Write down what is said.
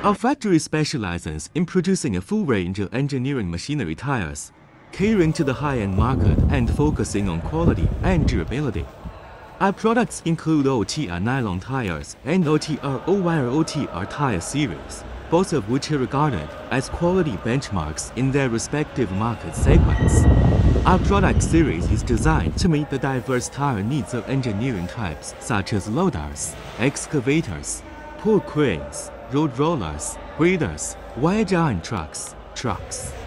Our factory specializes in producing a full range of engineering machinery tires, catering to the high-end market and focusing on quality and durability. Our products include OTR nylon tires and OTR OYR tire series, both of which are regarded as quality benchmarks in their respective market segments. Our product series is designed to meet the diverse tire needs of engineering types such as loaders, excavators, pull cranes, road rollers, graders, wide iron trucks.